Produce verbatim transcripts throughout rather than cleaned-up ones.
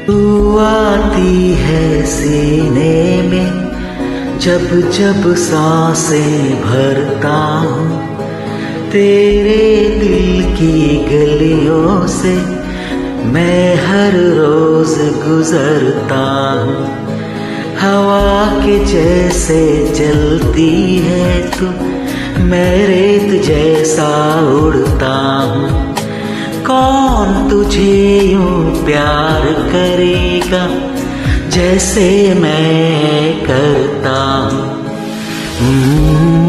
तू आती है सीने में जब जब सांसें भरता हूँ, तेरे दिल की गलियों से मैं हर रोज गुजरता हूँ। हवा के जैसे चलती है तू, मैं रेत जैसा उड़ता हूँ। कौन तुझे यूं प्यार करेगा जैसे मैं करता हूँ।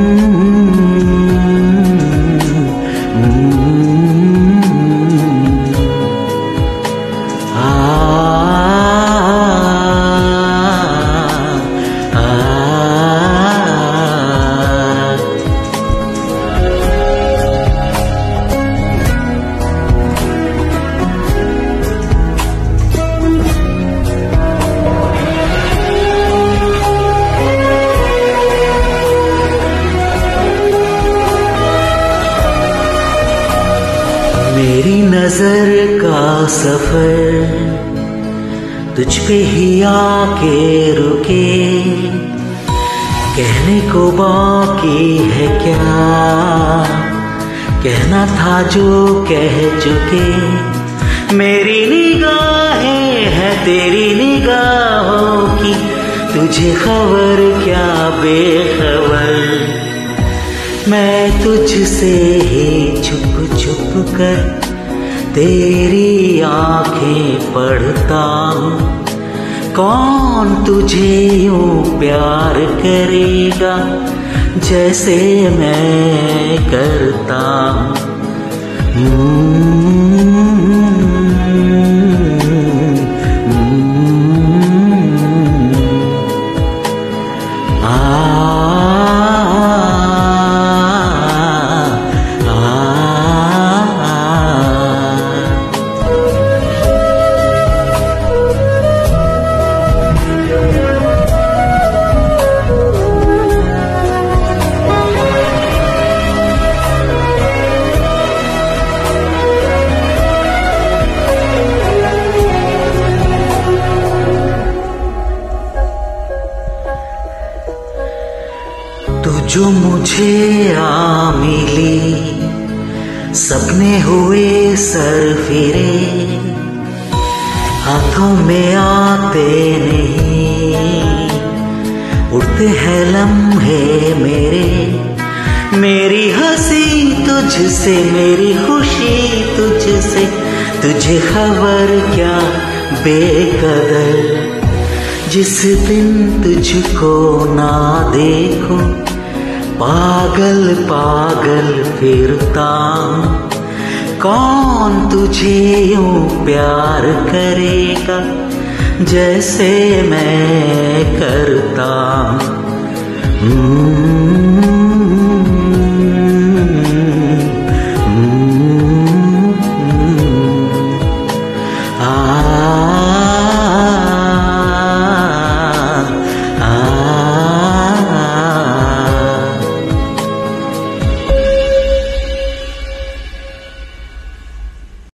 मेरी नजर का सफर तुझ पे ही आके रुके, कहने को बाकी है क्या, कहना था जो कह चुके। मेरी निगाहें हैं तेरी निगाहों की, तुझे खबर क्या बेखबर। मैं तुझसे ही छुप छुप कर तेरी आंखें पढ़ता हूँ। कौन तुझे यूं प्यार करेगा जैसे मैं करता हूँ। तू जो मुझे आ मिली, सपने हुए सर फिरे, हाथों में आते नहीं, उड़ते हैं लम्हे मेरे। मेरी हंसी तुझसे, मेरी खुशी तुझसे, तुझे खबर क्या बेकदर। जिस दिन तुझको ना देखूं, पागल पागल फिरता हूँ। कौन तुझे यूं प्यार करेगा जैसे मैं करता हूँ।